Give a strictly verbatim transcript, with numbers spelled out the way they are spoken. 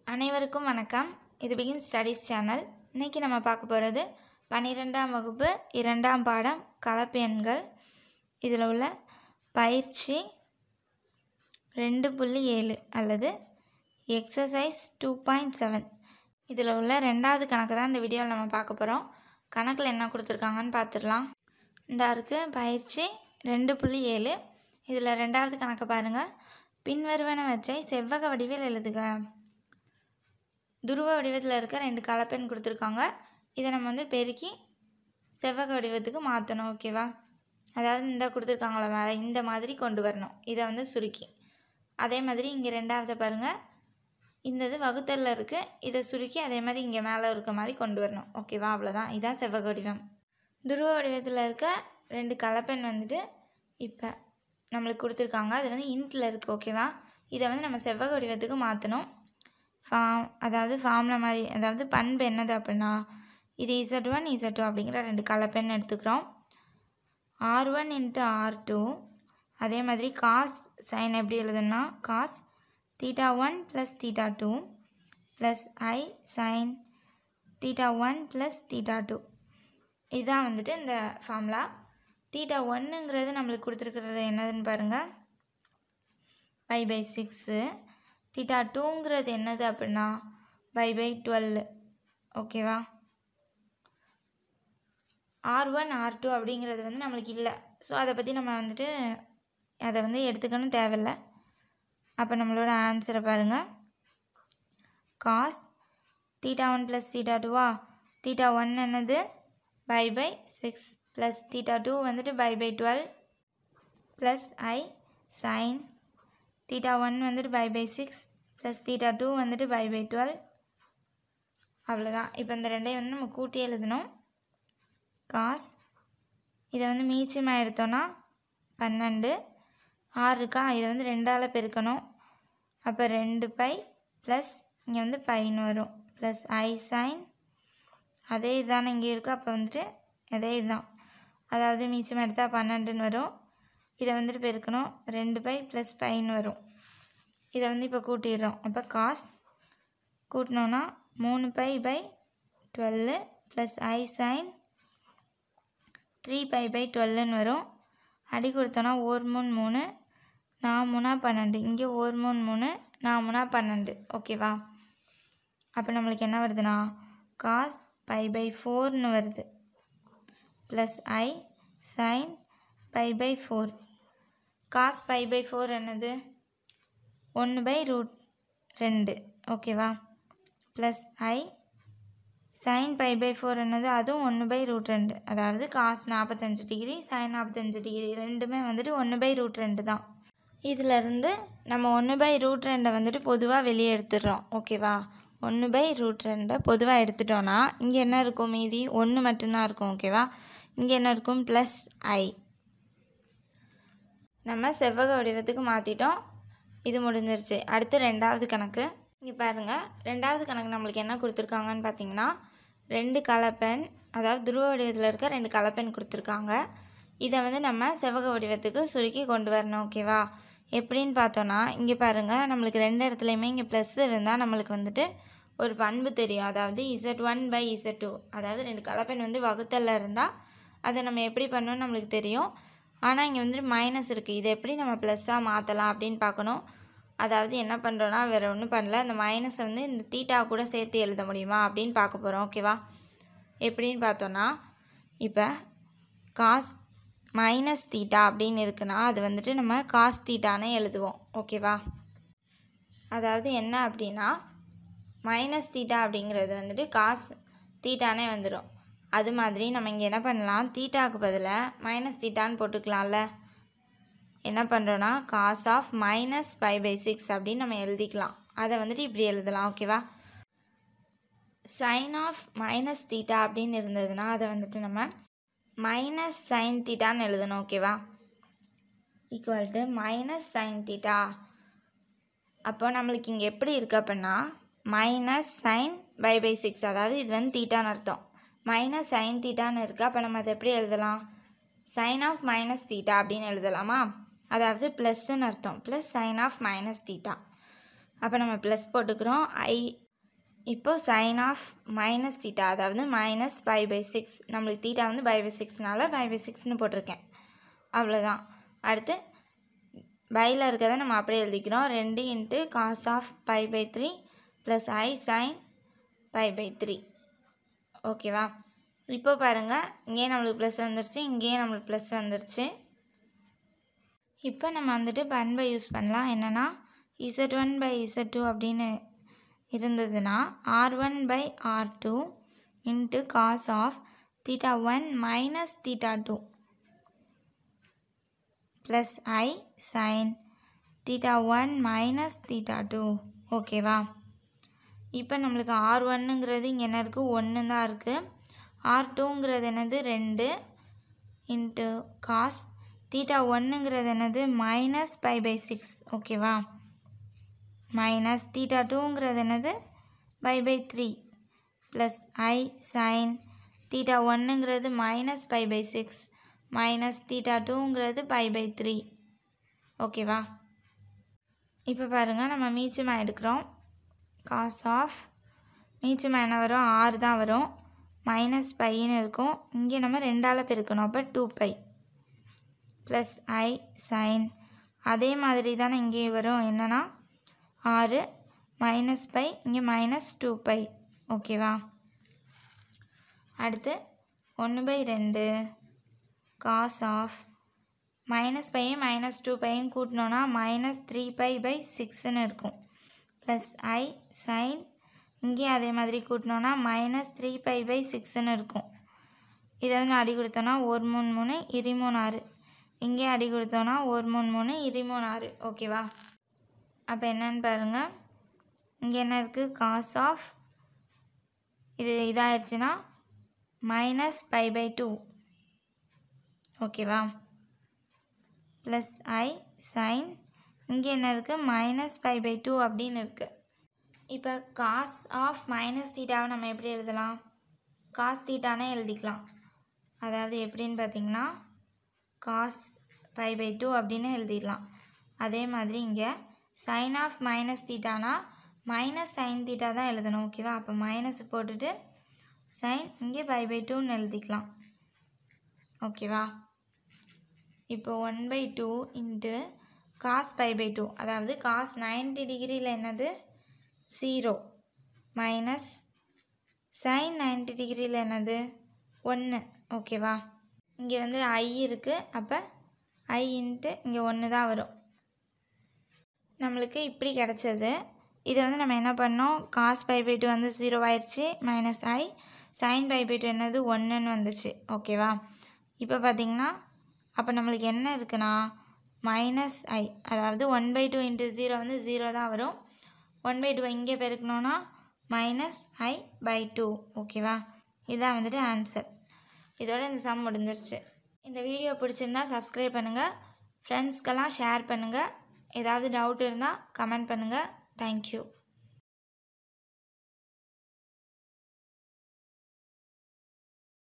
அனைவருக்கும் வணக்கம். இது பிகின் ஸ்டடீஸ் சேனல். இன்றைக்கி நம்ம பார்க்க போகிறது பன்னிரெண்டாம் வகுப்பு இரண்டாம் பாடம் கலப்பு எண்கள். இதில் உள்ள பயிற்சி ரெண்டு புள்ளி ஏழு அல்லது எக்ஸசைஸ் டூ பாயிண்ட் செவன். இதில் உள்ள ரெண்டாவது கணக்கு தான் இந்த வீடியோவில் நம்ம பார்க்க போகிறோம். கணக்கில் என்ன கொடுத்துருக்காங்கன்னு பார்த்துடலாம். இந்த இருக்குது பயிற்சி ரெண்டு புள்ளி ஏழு. இதில் ரெண்டாவது கணக்கை பாருங்கள். பின்வருவனவற்றை செவ்வக வடிவில் எழுதுக. துருவ வடிவத்தில் இருக்க ரெண்டு கலப்பெண் கொடுத்துருக்காங்க. இதை நம்ம வந்து பெருக்கி செவ்வக வடிவத்துக்கு மாற்றணும். ஓகேவா? அதாவது இந்த கொடுத்துருக்காங்களா மேலே இந்த மாதிரி கொண்டு வரணும். இதை வந்து சுருக்கி அதே மாதிரி இங்கே ரெண்டாவது பாருங்கள். இந்த இது வகுத்தலில் இருக்குது. இதை சுருக்கி அதே மாதிரி இங்கே மேலே இருக்க மாதிரி கொண்டு வரணும். ஓகேவா? அவ்வளோதான். இதுதான் செவ்வக வடிவம். துருவ வடிவத்தில் இருக்க ரெண்டு கலப்பெண் வந்துட்டு இப்போ நம்மளுக்கு கொடுத்துருக்காங்க. அது வந்து இன்ட்டில் இருக்குது. ஓகேவா? இதை வந்து நம்ம செவ்வக வடிவத்துக்கு மாற்றணும். ஃபார்ம் அதாவது ஃபார்முலா மாதிரி, அதாவது பண்பு என்னது அப்படின்னா இது இசட் ஒன் இசட் டூ அப்படிங்கிற ரெண்டு கலப்பெண் எடுத்துக்கிறோம். R one into R two. அதே மாதிரி காஸ் சைன் எப்படி எழுதணும்னா cos theta one plus theta two plus i sin theta one plus theta two. இதுதான் வந்துட்டு இந்த ஃபார்முலா. தீட்டா ஒன்றுங்கிறது நம்மளுக்கு கொடுத்துருக்கிறது என்னதுன்னு பாருங்கள், பை பை சிக்ஸு. தீட்டா டூங்கிறது என்னது அப்படின்னா பை பை டுவெல். ஓகேவா? ஆர் ஒன் ஆர் டூ அப்படிங்கிறது வந்து நம்மளுக்கு இல்லை. ஸோ அதை பற்றி நம்ம வந்துட்டு அதை வந்து எடுத்துக்கணும் தேவையில்லை. அப்போ நம்மளோட ஆன்சரை பாருங்கள். Cos theta one plus theta டூவா. தீட்டா ஒன் என்னது pi by six plus theta two வந்துட்டு pi by twelve plus i sin theta one வந்துட்டு pi by six plus theta two வந்துட்டு பை பை டுவெல். அவ்வளோதான். இப்போ இந்த ரெண்டையும் வந்து நம்ம கூட்டி எழுதணும். காஸ் இதை வந்து மீச்சமாக எடுத்தோன்னா பன்னெண்டு. ஆறு இருக்கா, இதை வந்து ரெண்டால் பெருக்கணும். அப்போ ரெண்டு பை ப்ளஸ் இங்கே வந்து பைன்னு வரும் ப்ளஸ் ஐ சைன். அதே இதுதானே இங்கே இருக்கும். அப்போ வந்துட்டு அதே இதுதான், அதாவது மீச்சமாக எடுத்தால் பன்னெண்டுன்னு வரும். இதை வந்துட்டு பெருக்கணும். ரெண்டு பை ப்ளஸ் பைன்னு வரும். இதை வந்து இப்போ கூட்டிடுறோம். அப்போ காஸ் கூட்டினோன்னா மூணு pi by twelve plus i sin three pi by டுவெல்லுன்னு வரும். அடி கொடுத்தோன்னா ஓர் மூணு மூணு நான் மூணா பன்னெண்டு. இங்கே ஓர் மூணு மூணு நான் மூணா பன்னெண்டு. ஓகேவா? அப்போ நம்மளுக்கு என்ன வருதுன்னா காஸ் பை பை ஃபோர்னு வருது plus i sin pi by four. Cos pi by four என்னது ஒன்று பை ரூட் ரெண்டு. ஓகேவா? Plus i sin pi by four என்னது அதுவும் ஒன்று பை ரூட் ரெண்டு. அதாவது காஸ் நாற்பத்தஞ்சு டிகிரி சைன் நாற்பத்தஞ்சு டிகிரி ரெண்டுமே வந்துட்டு ஒன்று பை ரூட் ரெண்டு தான். இதிலேருந்து நம்ம ஒன்று பை ரூட் ரெண்டை வந்துட்டு பொதுவாக வெளியே எடுத்துடுறோம். ஓகேவா? ஒன்று பை ரூட் ரெண்டை பொதுவாக எடுத்துட்டோன்னா இங்கே என்ன இருக்கும், மீதி ஒன்று மட்டும்தான் இருக்கும். ஓகேவா? இங்கே என்ன இருக்கும், ப்ளஸ் ஐ. நம்ம செவ்வக வடிவத்துக்கு மாற்றிட்டோம். இது முடிஞ்சிருச்சு. அடுத்து ரெண்டாவது கணக்கு. இங்கே பாருங்கள். ரெண்டாவது கணக்கு நம்மளுக்கு என்ன கொடுத்துருக்காங்கன்னு பார்த்தீங்கன்னா ரெண்டு கலப்பெண், அதாவது துருவ வடிவத்தில் இருக்க ரெண்டு கலப்பெண் கொடுத்துருக்காங்க. இதை வந்து நம்ம செவ்வக வடிவத்துக்கு சுருக்கி கொண்டு வரணும். ஓகேவா? எப்படின்னு பார்த்தோன்னா இங்கே பாருங்கள், நம்மளுக்கு ரெண்டு இடத்துலையுமே இங்கே ப்ளஸ் இருந்தால் நம்மளுக்கு வந்துட்டு ஒரு பண்பு தெரியும். அதாவது Z one by Z two. அதாவது ரெண்டு கலப்பெண் வந்து வகுத்தலில் இருந்தால் அதை நம்ம எப்படி பண்ணணும்னு நம்மளுக்கு தெரியும். ஆனால் இங்கே வந்துட்டு மைனஸ் இருக்குது. இதை எப்படி நம்ம ப்ளஸ்ஸாக மாற்றலாம் அப்படின்னு பார்க்கணும். அதாவது என்ன பண்ணுறோன்னா வேறு ஒன்றும் பண்ணல, இந்த மைனஸை வந்து இந்த தீட்டா கூட சேர்த்து எழுத முடியுமா அப்படின்னு பார்க்க போகிறோம். ஓகேவா? எப்படின்னு பார்த்தோன்னா இப்போ காஸ் மைனஸ் தீட்டா அப்படின்னு இருக்குன்னா அது வந்துட்டு நம்ம காஸ் தீட்டானே எழுதுவோம். ஓகேவா? அதாவது என்ன அப்படின்னா மைனஸ் தீட்டா அப்படிங்கிறது வந்துட்டு காஸ் தீட்டானே வந்துடும். அது மாதிரி நம்ம இங்கே என்ன பண்ணலாம், தீட்டாவுக்கு பதிலாக மைனஸ் தீட்டான்னு போட்டுக்கலாம்ல. என்ன பண்ணுறோன்னா cos of minus pi by six அப்படின்னு நம்ம எழுதிக்கலாம். அதை வந்துட்டு இப்படி எழுதலாம். ஓகேவா? சைன் ஆஃப் மைனஸ் தீட்டா அப்படின்னு இருந்ததுன்னா அதை வந்துட்டு நம்ம மைனஸ் சைன் தீட்டான்னு எழுதணும். ஓகேவா? Equal to minus sin theta. அப்போ நம்மளுக்கு இங்கே எப்படி இருக்குது அப்படின்னா minus sin pi by six, அதாவது இது வந்து தீட்டான்னு அர்த்தம். மைனஸ் சைன் தீட்டான்னு இருக்குது. அப்போ நம்ம அதை எப்படி எழுதலாம், சைன் ஆஃப் மைனஸ் தீட்டா அப்படின்னு எழுதலாமா? அதாவது ப்ளஸ்ன்னு அர்த்தம். Plus sin of minus theta. அப்போ நம்ம ப்ளஸ் போட்டுக்கிறோம். ஐ இப்போ சைன் ஆஃப் மைனஸ் தீட்டா, அதாவது மைனஸ் பை பை சிக்ஸ். நம்மளுக்கு தீட்டா வந்து பை பை சிக்ஸ்னால பை பை சிக்ஸ்னு போட்டிருக்கேன். அவ்வளோதான். அடுத்து பையில் இருக்கிறத நம்ம அப்படியே எழுதிக்கிறோம். ரெண்டு into cos of pi by three plus i sin pi by three. ஓகேவா? இப்போ பாருங்கள், இங்கேயே நம்மளுக்கு ப்ளஸ் வந்துருச்சு, இங்கேயே நம்மளுக்கு ப்ளஸ் வந்துருச்சு. இப்போ நம்ம வந்துட்டு பண்பை யூஸ் பண்ணலாம். என்னென்னா Z one by Z two அப்படின்னு இருந்ததுன்னா R one by R two into cos of theta one minus theta two plus i sin theta one minus theta two. ஓகேவா? இப்போ நம்மளுக்கு ஆர் ஒன்னுங்கிறது இங்கே என்ன இருக்குது, ஒன்று தான் இருக்குது. ஆர் டூங்கிறது என்னது, ரெண்டு இன்ட்டு காஸ் தீட்டா ஒன்றுங்கிறது என்னது, மைனஸ் பை பை சிக்ஸ். ஓகேவா? மைனஸ் தீட்டா டூங்கிறது என்னது, pi by three plus i sin theta ஒன்றுங்கிறது minus pi by six minus theta டூங்கிறது பை பை த்ரீ. ஓகேவா? இப்போ பாருங்கள், நம்ம மீச்சமாக எடுக்கிறோம். காஸ் ஆஃப் மீச்சமாக என்ன வரும், ஆறு தான் வரும். மைனஸ் பைன்னு இருக்கும். இங்கே நம்ம ரெண்டால் பெருக்கணும். அப்போ two pi plus i sin அதே மாதிரி தானே இங்கேயும் வரும். என்னென்னா ஆறு மைனஸ் பை, இங்கே மைனஸ் டூ பை. ஓகேவா? அடுத்து ஒன்று பை ரெண்டு காஸ் ஆஃப் மைனஸ் பையும் மைனஸ் டூ பையும் கூட்டினோன்னா மைனஸ் த்ரீ பை பை சிக்ஸ்ன்னு இருக்கும். ப்ளஸ் ஐ சைன் இங்கேயும் அதே மாதிரி கூட்டினோன்னா மைனஸ் த்ரீ பை பை சிக்ஸ்ன்னு இருக்கும். இதை வந்து அடி கொடுத்தோன்னா ஒரு மூணு மூணு இரு மூணு ஆறு. இங்கே அடி கொடுத்தோன்னா ஒரு மூணு மூணு இரு மூணு ஆறு. ஓகேவா? அப்போ என்னன்னு பாருங்கள், இங்கே என்ன இருக்குது, காஸ் ஆஃப் இது இதாகிடுச்சுன்னா மைனஸ் பை பை டூ. ஓகேவா? ப்ளஸ் ஐ சைன் இங்கே என்ன இருக்குது, மைனஸ் பை பை டூ அப்படின்னு இருக்குது. இப்போ காஸ் ஆஃப் மைனஸ் தீட்டாவை நம்ம எப்படி எழுதலாம், காஸ் தீட்டானே எழுதிக்கலாம். அதாவது எப்படின்னு பார்த்திங்கன்னா காஸ் பை பை டூ அப்படின்னு எழுதிடலாம். அதே மாதிரி இங்கே சைன் ஆஃப் மைனஸ் தீட்டானா மைனஸ் சைன் தீட்டா தான் எழுதணும். ஓகேவா? அப்போ மைனஸ் போட்டுட்டு சைன் இங்கே பை பை டூன்னு எழுதிக்கலாம். ஓகேவா? இப்போ one by two into cos pi by two, அதாவது காஸ் நைன்டி டிகிரியில் என்னது, ஜீரோ மைனஸ் சைன் நைன்டி டிகிரியில் என்னது, ஒன்று. ஓகேவா? இங்கே வந்து ஐ இருக்குது. அப்போ ஐ இன்ட்டு இங்கே ஒன்று தான் வரும். நம்மளுக்கு இப்படி கிடச்சது. இதை வந்து நம்ம என்ன பண்ணோம், காஸ் பை பை டூ வந்து ஜீரோ ஆயிடுச்சு, minus i sin pi by two என்னது ஒன்றுன்னு வந்துச்சு. ஓகேவா? இப்போ பார்த்திங்கன்னா அப்போ நம்மளுக்கு என்ன இருக்குன்னா மைனஸ் ஐ, அதாவது one by two into zero வந்து ஜீரோ தான் வரும். ஒன் பை டூ இங்கே பெருக்கணுன்னா மைனஸ் ஐ பை டூ. ஓகேவா? இதுதான் வந்துட்டு ஆன்சர். இதோட இந்த சம் முடிஞ்சிருச்சு. இந்த வீடியோ பிடிச்சிருந்தா சப்ஸ்கிரைப் பண்ணுங்கள், ஃப்ரெண்ட்ஸ்க்கெல்லாம் ஷேர் பண்ணுங்கள். ஏதாவது டவுட் இருந்தால் கமெண்ட் பண்ணுங்கள். தேங்க்யூ.